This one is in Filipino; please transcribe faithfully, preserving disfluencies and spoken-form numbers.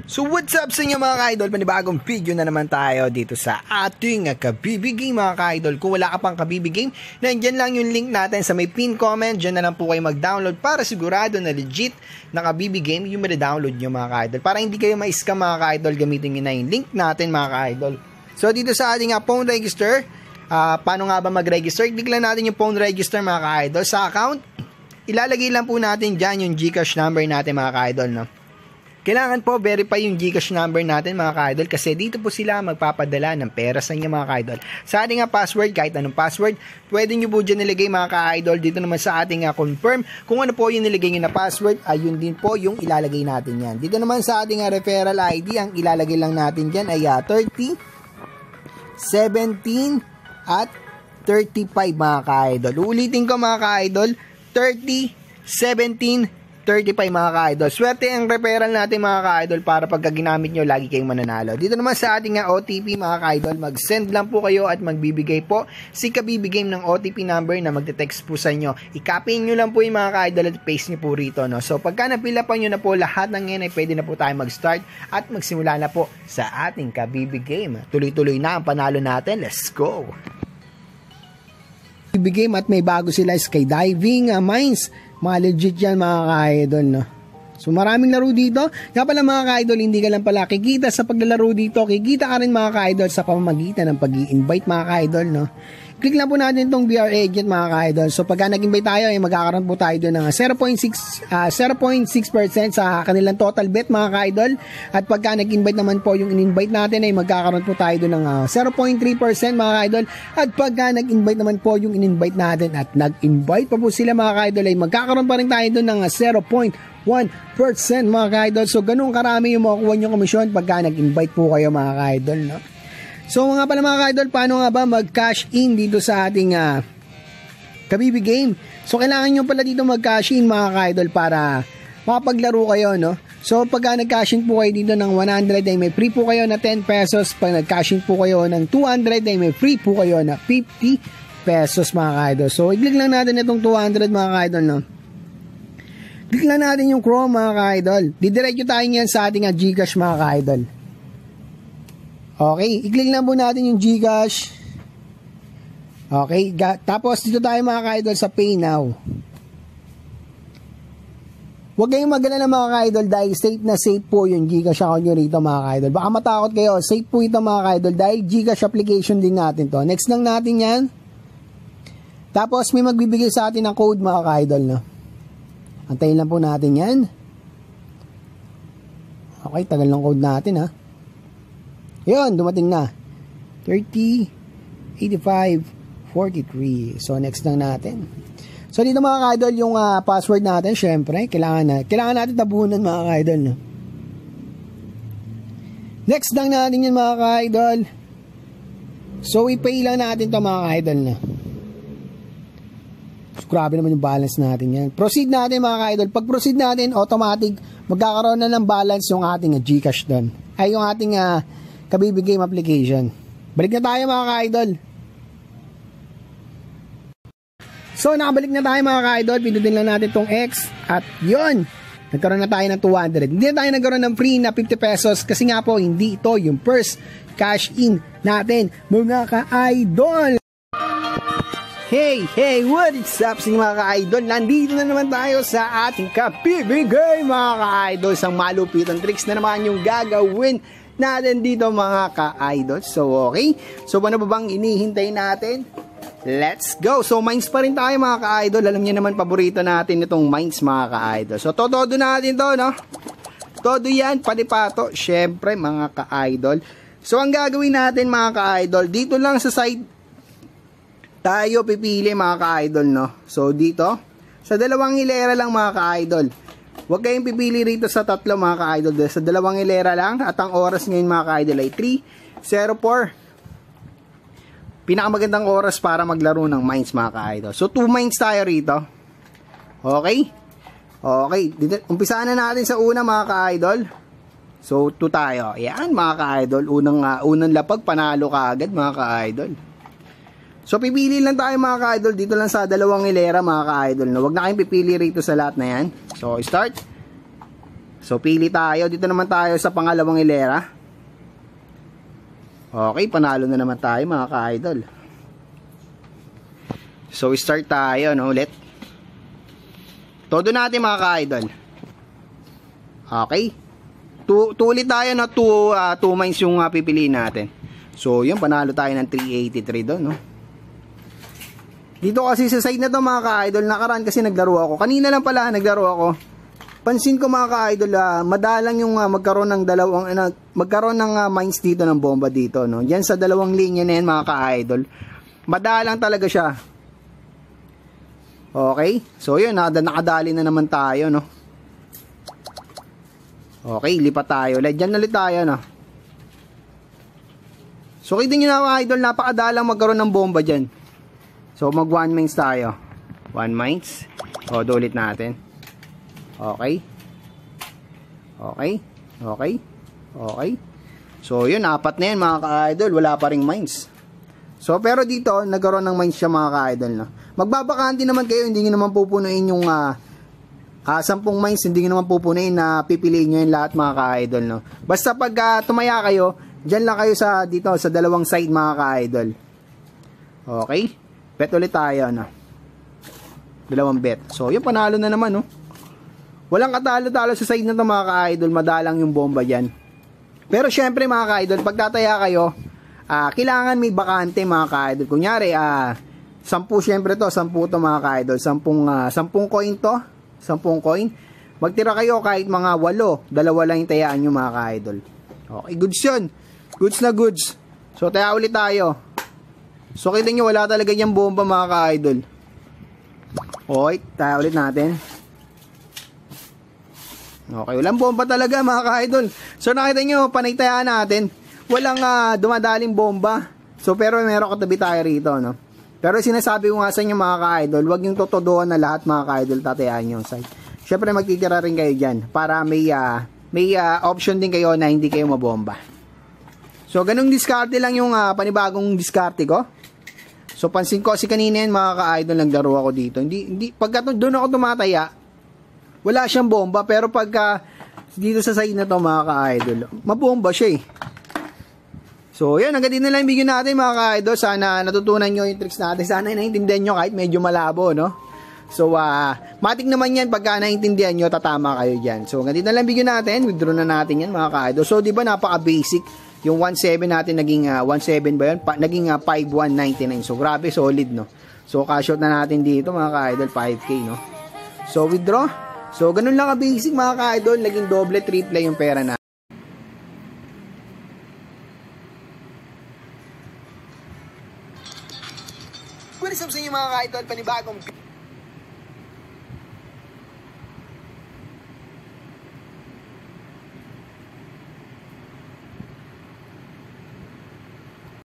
So what's up sa inyo mga ka-idol, panibagong video na naman tayo dito sa ating Kabibi Game mga ka-idol. Kung wala ka pang Kabibi Game, nandyan lang yung link natin sa may pin comment. Dyan na lang po kayo mag-download para sigurado na legit na Kabibi Game yung ma-download nyo mga ka-idol. Para hindi kayo ma-scam mga ka-idol, gamitin nyo na yung link natin mga ka-idol. So dito sa ating uh, phone register, uh, paano nga ba mag-register? Click lang natin yung phone register mga ka-idol. Sa account, ilalagay lang po natin dyan yung GCash number natin mga ka-idol, no? Kailangan po verify yung GCash number natin mga ka-idol kasi dito po sila magpapadala ng pera sa inyo mga ka-idol. Sa ating uh, password, kahit anong password, pwede nyo po dyan nilagay mga ka-idol. Dito naman sa ating uh, confirm, kung ano po yung nilagay nyo na password, ayun din po yung ilalagay natin yan. Dito naman sa ating uh, referral I D, ang ilalagay lang natin dyan ay uh, thirty, seventeen, at thirty-five mga ka-idol. Ulitin ko mga ka-idol, thirty, seventeen, thirty-five mga ka-idol. Swerte ang referral natin mga ka-idol para pagka ginamit nyo, lagi kayong mananalo. Dito naman sa ating uh, O T P mga ka-idol, mag-send lang po kayo at magbibigay po si Kabibi Game ng O T P number na magte-text po sa inyo. I-copy nyo lang po yung mga ka-idol at paste nyo po rito. No? So pagka napila pa nyo na po lahat ng yan, ay pwede na po tayo mag-start at magsimula na po sa ating Kabibi Game. Tuloy-tuloy na ang panalo natin. Let's go! Kabibi Game at may bago sila, skydiving uh, mines. Mga legit yan mga ka-idol, no? So maraming laro dito. Kaya pala mga ka-idol, hindi ka lang pala kikita sa paglalaro dito, kikita ka rin mga ka-idol sa pamamagitan ng pag-i-invite mga ka-idol, no? Click lang po natin itong B R agent mga ka-idol. So pagka nag-invite tayo, ay magkakaroon po tayo doon ng zero point six percent sa kanilang total bet mga ka-idol. At pagka nag-invite naman po yung in-invite natin, ay magkakaroon po tayo doon ng uh, zero point three percent mga ka-idol. At pagka nag-invite naman po yung in-invite natin at nag-invite pa po sila mga ka-idol, ay magkakaroon pa rin tayo doon ng uh, zero point one percent mga ka-idol. So ganun karami yung makukuha nyo komisyon pagka nag-invite po kayo mga ka-idol, no? So mga pala mga ka-idol, paano nga ba mag-cash in dito sa ating uh, Kabibi Game? So kailangan nyo pala dito mag-cash in mga ka-idol para makapaglaro kayo, no? So pagka nag-cash in po kayo dito ng one hundred, ay may free po kayo na ten pesos. Pag nag-cash in po kayo ng two hundred, ay may free po kayo na fifty pesos mga ka-idol. So i-click lang natin itong two hundred mga ka-idol, no? Click lang natin yung Chrome mga ka-idol. Didiretso tayo niyan sa ating uh, GCash mga ka-idol. Okay, i-click lang po natin yung GCash. Okay, tapos dito tayo mga ka-idol sa Pay Now. Huwag kayong magalala mga ka-idol dahil safe na safe po yung GCash account nyo rito mga ka-idol. Baka matakot kayo, safe po ito mga ka-idol dahil GCash application din natin to. Next lang natin yan. Tapos may magbibigay sa atin ng code mga ka-idol, no? Antayin lang po natin yan. Okay, tagal ng code natin ha. Yun, dumating na. thirty, eighty-five, forty-three. So, next lang natin. So, dito mga ka-idol, yung uh, password natin, syempre, kailangan, na, kailangan natin tabunan mga ka-idol. No? Next lang natin yun mga ka-idol. So, i-pay lang natin to mga ka-idol. No? So, grabe naman yung balance natin yan. Proceed natin mga ka-idol. Pag proceed natin, automatic, magkakaroon na ng balance yung ating uh, GCash doon. Ay, yung ating uh, Kabibi Game application. Balik na tayo mga ka-idol. So nakabalik na tayo mga ka-idol. Pindutin lang natin tong X. At yun, nagkaroon na tayo ng two hundred. Hindi na tayo nagkaroon ng free na fifty pesos. Kasi nga po, hindi ito yung first cash in natin mga ka-idol. Hey, hey, what is up sa mga ka-idol? Nandito na naman tayo sa ating Kabibi Game mga ka-idol. Isang malupitan tricks na naman yung gagawin natin dito mga ka-idol. So okay, so ano ba bang inihintay natin? Let's go. So mines pa rin tayo mga ka-idol. Alam niyo naman paborito natin itong mines mga ka-idol. So todo natin to, no? Todo yan, palipato, syempre mga ka-idol. So ang gagawin natin mga ka-idol, dito lang sa side tayo pipili mga ka-idol, no? So dito sa dalawang hilera lang mga ka-idol. Huwag kayong pipili rito sa tatlo mga ka-idol. Sa dalawang hilera lang. At ang oras ngayon mga ka-idol ay three oh four. Pinakamagandang oras para maglaro ng mines mga ka-idol. So two mines tayo rito. Okay? Okay. Dito, umpisaan na natin sa una mga ka-idol. So two tayo. Ayan mga ka-idol. Unang, uh, unang lapag panalo ka agad mga ka-idol. So pipili lang tayo mga ka-idol dito lang sa dalawang hilera mga ka-idol. No? Huwag na kayong pipili rito sa lahat na yan. So start. So, pili tayo. Dito naman tayo sa pangalawang hilera. Okay, panalo na naman tayo mga ka-idol. So, start tayo, no, ulit. Todo natin mga ka-idol. Okay. two, two ulit tayo, no, two, uh, two mines yung uh, pipiliin natin. So, yun, panalo tayo ng three eighty-three doon, no. Dito kasi sa side na to mga ka-idol, nakaraan kasi naglaro ako. Kanina lang pala naglaro ako. Pansin ko mga ka-idol, uh, madalang yung uh, magkaroon ng dalawang, uh, magkaroon ng uh, mines dito ng bomba dito, no. Diyan sa dalawang linya na yan mga ka-idol. Madalang talaga siya. Okay? So yun, nakadali na naman tayo, no? Okay, lipat tayo. Ulit, dyan ulit tayo, no? So, kita nyo na mga idol, napakadalang magkaroon ng bomba dyan. So, mag one mines tayo. One mines. O, ulit natin. Okay. Okay. Okay. Okay. So, yun, apat na yan mga ka-idol. Wala pa ring mines. So, pero dito, nagkaroon ng mines siya mga ka-idol, no? Magbabakanti naman kayo, hindi nyo naman pupunuin yung uh, uh, sampung mines, hindi nyo naman pupunuin na pipiliin nyo yung lahat mga ka-idol, no? Basta pag uh, tumaya kayo, dyan lang kayo sa dito, sa dalawang side mga ka-idol. Okay? Bet ulit tayo, no? Dalawang bet. So, yung panalo na naman, no? Walang katalo-talo sa side na to mga ka-idol, madalang yung bomba dyan. Pero syempre mga ka-idol, pag tataya kayo, uh, kailangan may bakante mga ka-idol. Kunyari, ah, uh, sampu syempre to, sampu to mga ka-idol. Sampung, uh, sampung coin to. Sampung coin. Magtira kayo kahit mga walo. Dalawa lang yung tayaan nyo mga ka-idol. Okay, goods yun. Goods na goods. So, taya ulit tayo. So, kita nyo, wala talaga yung bomba mga ka-idol. Okay, taya ulit natin. Okay, walang bomba talaga mga ka-idol. So, nakita nyo, panaytayaan natin. Walang uh, dumadaling bomba. So, pero meron katabi tayo rito, no? Pero sinasabi ko nga sa inyo mga ka-idol, huwag yung totodoan na lahat mga ka-idol tatayaan yung site. Syempre magtitira rin kayo dyan para may, uh, may uh, option din kayo na hindi kayo mabomba. So ganung diskarte lang yung uh, panibagong diskarte ko. So pansin ko si kanina yan mga ka-idol, naglaro ako dito. Hindi, hindi, pagka doon ako tumataya, wala siyang bomba. Pero pagka dito sa side na to mga ka-idol, mabomba siya eh. So, yan. Hanggang din na lang yung video natin mga ka-idol. Sana natutunan nyo yung tricks natin. Sana naiintindihan nyo kahit medyo malabo, no? So, uh, matik naman yan. Pagka naiintindihan nyo, tatama kayo dyan. So, hanggang din na lang yung video natin. Withdraw na natin yan mga ka-idol. So, di ba napaka-basic? Yung one seven natin naging uh, one seven ba yun? Pa naging uh, five one ninety-nine. So, grabe, solid, no? So, cash out na natin dito mga ka-idol. five K, no? So, withdraw. So, ganun lang ka-basic mga ka-idol. Naging doble, triple yung pera na. What is up sa inyo mga ka-idol, panibagong